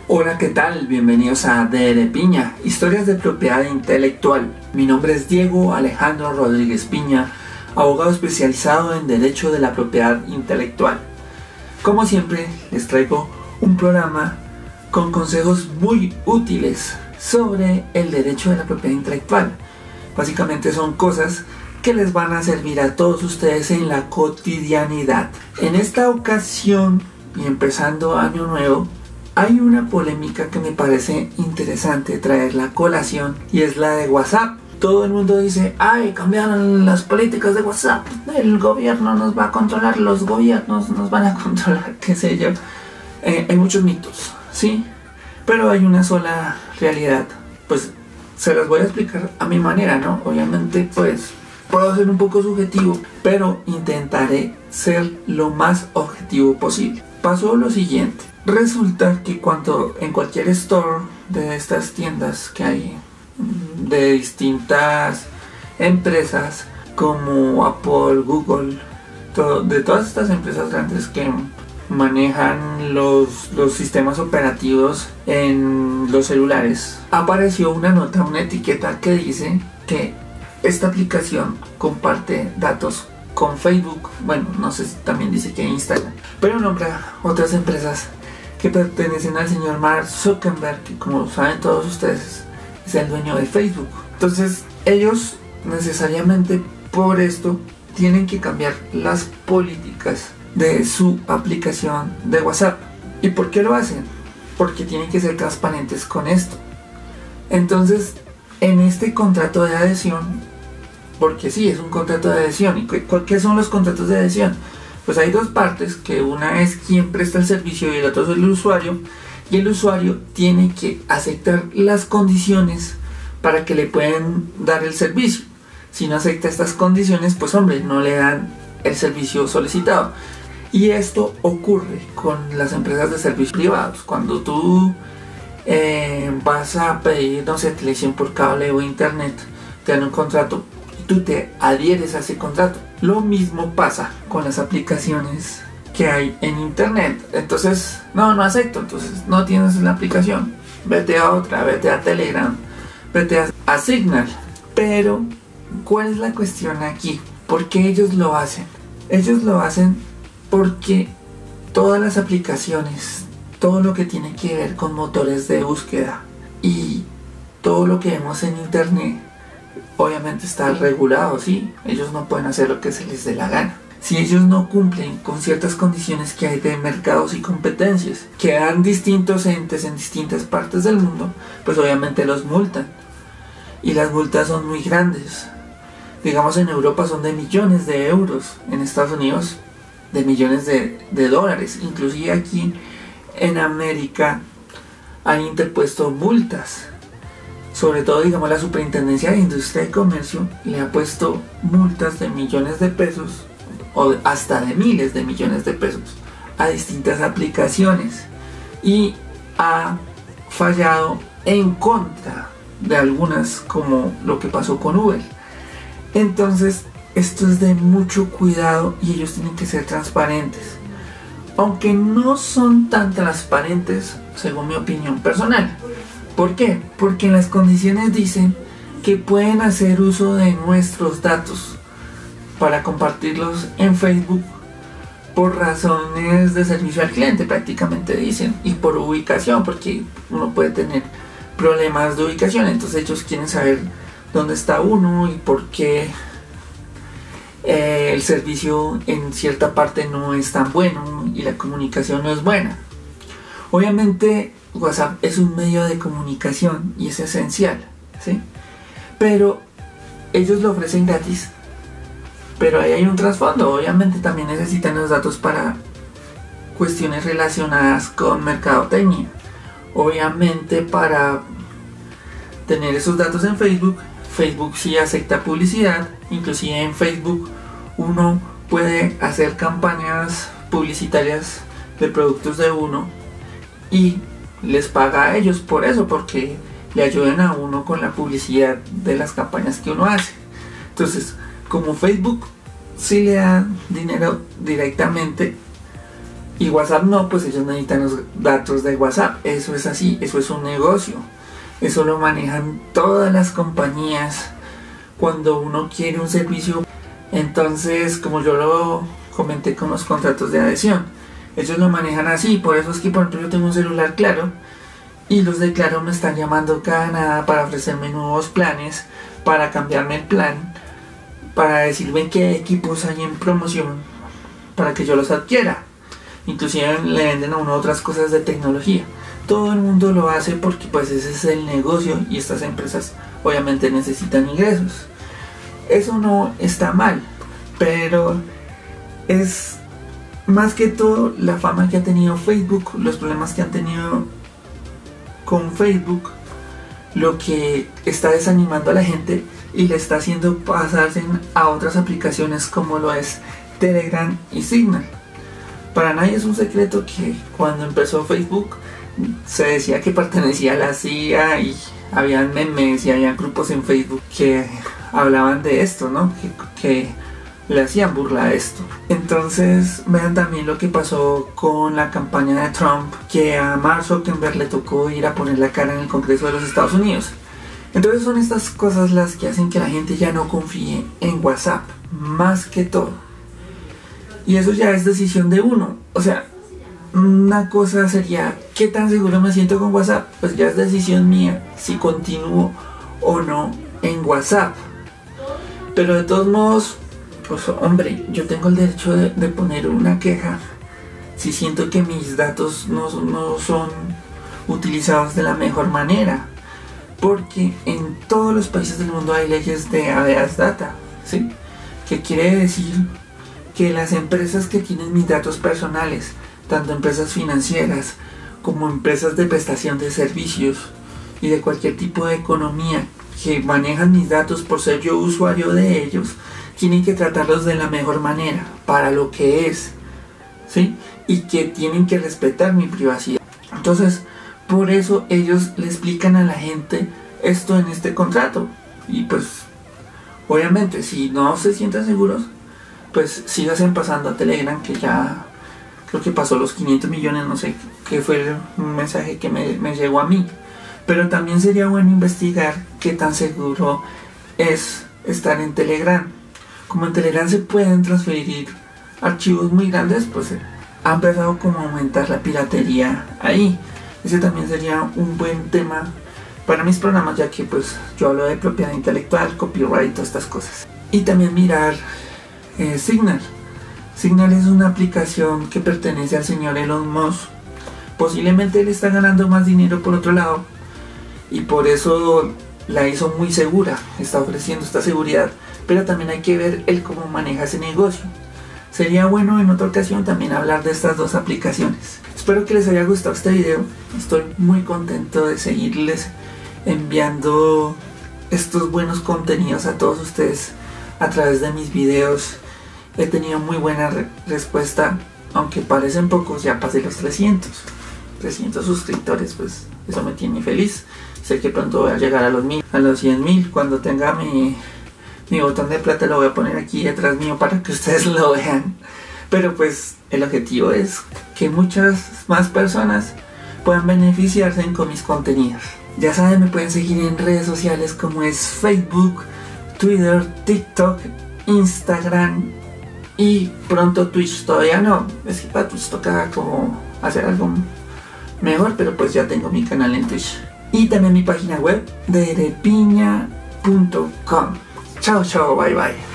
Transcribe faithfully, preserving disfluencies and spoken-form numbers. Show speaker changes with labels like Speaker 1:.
Speaker 1: Hola, ¿qué tal? Bienvenidos a D de Piña, historias de propiedad intelectual. Mi nombre es Diego Alejandro Rodríguez Piña, abogado especializado en Derecho de la Propiedad Intelectual. Como siempre, les traigo un programa con consejos muy útiles sobre el derecho de la propiedad intelectual. Básicamente son cosas que les van a servir a todos ustedes en la cotidianidad. En esta ocasión, y empezando año nuevo, hay una polémica que me parece interesante traerla a colación, y es la de WhatsApp. Todo el mundo dice, ay, cambiaron las políticas de WhatsApp, el gobierno nos va a controlar, los gobiernos nos van a controlar, qué sé yo. Eh, hay muchos mitos, ¿sí? Pero hay una sola realidad. Pues se las voy a explicar a mi manera, ¿no? Obviamente, pues puedo ser un poco subjetivo, pero intentaré ser lo más objetivo posible. Pasó lo siguiente. Resulta que cuando en cualquier store de estas tiendas que hay de distintas empresas como Apple, Google, todo, de todas estas empresas grandes que manejan los, los sistemas operativos en los celulares, apareció una nota, una etiqueta que dice que esta aplicación comparte datos con Facebook. Bueno, no sé si también dice que Instagram, pero nombra otras empresas que pertenecen al señor Mark Zuckerberg, que como saben todos ustedes es el dueño de Facebook. Entonces ellos necesariamente por esto tienen que cambiar las políticas de su aplicación de WhatsApp. ¿Y por qué lo hacen? Porque tienen que ser transparentes con esto. Entonces en este contrato de adhesión, porque sí, es un contrato de adhesión. ¿Y qué son los contratos de adhesión? Pues hay dos partes, que una es quien presta el servicio y el otro es el usuario, y el usuario tiene que aceptar las condiciones para que le puedan dar el servicio. Si no acepta estas condiciones, pues hombre, no le dan el servicio solicitado. Y esto ocurre con las empresas de servicios privados. Cuando tú eh, vas a pedir, no sé, televisión por cable o internet, te dan un contrato, tú te adhieres a ese contrato. Lo mismo pasa con las aplicaciones que hay en internet. Entonces, no, no acepto, entonces no tienes la aplicación, vete a otra, vete a Telegram, vete a, a Signal. Pero, ¿cuál es la cuestión aquí? ¿Por qué ellos lo hacen? Ellos lo hacen porque todas las aplicaciones, todo lo que tiene que ver con motores de búsqueda y todo lo que vemos en internet, obviamente está regulado, ¿sí? Ellos no pueden hacer lo que se les dé la gana. Si ellos no cumplen con ciertas condiciones que hay de mercados y competencias, que dan distintos entes en distintas partes del mundo, pues obviamente los multan. Y las multas son muy grandes. Digamos, en Europa son de millones de euros, en Estados Unidos de millones de, de dólares. Inclusive aquí en América han interpuesto multas. Sobre todo, digamos, la Superintendencia de Industria y Comercio le ha puesto multas de millones de pesos o hasta de miles de millones de pesos a distintas aplicaciones, y ha fallado en contra de algunas, como lo que pasó con Uber. Entonces esto es de mucho cuidado y ellos tienen que ser transparentes, aunque no son tan transparentes según mi opinión personal. ¿Por qué? Porque en las condiciones dicen que pueden hacer uso de nuestros datos para compartirlos en Facebook por razones de servicio al cliente, prácticamente dicen, y por ubicación, porque uno puede tener problemas de ubicación. Entonces ellos quieren saber dónde está uno y por qué eh, el servicio en cierta parte no es tan bueno y la comunicación no es buena. Obviamente WhatsApp es un medio de comunicación y es esencial, ¿sí? Pero ellos lo ofrecen gratis, pero ahí hay un trasfondo. Obviamente también necesitan los datos para cuestiones relacionadas con mercadotecnia. Obviamente para tener esos datos en Facebook, Facebook sí acepta publicidad. Inclusive en Facebook uno puede hacer campañas publicitarias de productos de uno y les paga a ellos por eso, porque le ayudan a uno con la publicidad de las campañas que uno hace. Entonces, como Facebook sí le da dinero directamente, Y WhatsApp no, pues ellos necesitan los datos de WhatsApp. Eso es así, eso es un negocio. Eso lo manejan todas las compañías cuando uno quiere un servicio. Entonces, como yo lo comenté con los contratos de adhesión, ellos lo manejan así. Por eso es que, por ejemplo, yo tengo un celular Claro y los de Claro me están llamando cada nada para ofrecerme nuevos planes, para cambiarme el plan, para decirme qué equipos hay en promoción para que yo los adquiera. Inclusive le venden a uno otras cosas de tecnología. Todo el mundo lo hace porque pues ese es el negocio y estas empresas obviamente necesitan ingresos. Eso no está mal, pero es más que todo la fama que ha tenido Facebook, los problemas que han tenido con Facebook, lo que está desanimando a la gente y le está haciendo pasarse a otras aplicaciones como lo es Telegram y Signal. Para nadie es un secreto que cuando empezó Facebook se decía que pertenecía a la C I A y habían memes y habían grupos en Facebook que hablaban de esto, ¿no? Que, que le hacían burla a esto. Entonces vean también lo que pasó con la campaña de Trump, que a Mark Zuckerberg le tocó ir a poner la cara en el Congreso de los Estados Unidos. Entonces son estas cosas las que hacen que la gente ya no confíe en WhatsApp, más que todo. Y eso ya es decisión de uno. O sea, una cosa sería, ¿qué tan seguro me siento con WhatsApp? Pues ya es decisión mía si continúo o no en WhatsApp. Pero de todos modos, pues hombre, yo tengo el derecho de, de poner una queja si siento que mis datos no, no son utilizados de la mejor manera. Porque en todos los países del mundo hay leyes de habeas data, ¿sí? Que quiere decir que las empresas que tienen mis datos personales, tanto empresas financieras como empresas de prestación de servicios y de cualquier tipo de economía que manejan mis datos por ser yo usuario de ellos, tienen que tratarlos de la mejor manera, para lo que es, ¿sí? Y que tienen que respetar mi privacidad. Entonces, por eso ellos le explican a la gente esto en este contrato. Y pues, obviamente, si no se sienten seguros, pues síganse pasando a Telegram, que ya creo que pasó los quinientos millones, no sé qué fue un mensaje que me, me llegó a mí. Pero también sería bueno investigar qué tan seguro es estar en Telegram. Como en Telegram se pueden transferir archivos muy grandes, pues eh, ha empezado como a aumentar la piratería ahí. Ese también sería un buen tema para mis programas, ya que pues yo hablo de propiedad intelectual, copyright y todas estas cosas. Y también mirar eh, Signal. Signal es una aplicación que pertenece al señor Elon Musk. Posiblemente él está ganando más dinero por otro lado y por eso la hizo muy segura, está ofreciendo esta seguridad, pero también hay que ver él cómo maneja ese negocio. Sería bueno en otra ocasión también hablar de estas dos aplicaciones. Espero que les haya gustado este video. Estoy muy contento de seguirles enviando estos buenos contenidos a todos ustedes a través de mis videos. He tenido muy buena re respuesta, aunque parecen pocos, ya pasé los trescientos suscriptores, pues eso me tiene feliz. Sé que pronto voy a llegar a los mil, a los cien mil. Cuando tenga mi, mi botón de plata lo voy a poner aquí detrás mío para que ustedes lo vean. Pero pues el objetivo es que muchas más personas puedan beneficiarse con mis contenidos. Ya saben, me pueden seguir en redes sociales como es Facebook, Twitter, TikTok, Instagram y pronto Twitch. Todavía no, es que para Twitch toca como hacer algo mejor, pero pues ya tengo mi canal en Twitch. Y también mi página web, derepiña punto com. Chao, chao, bye, bye.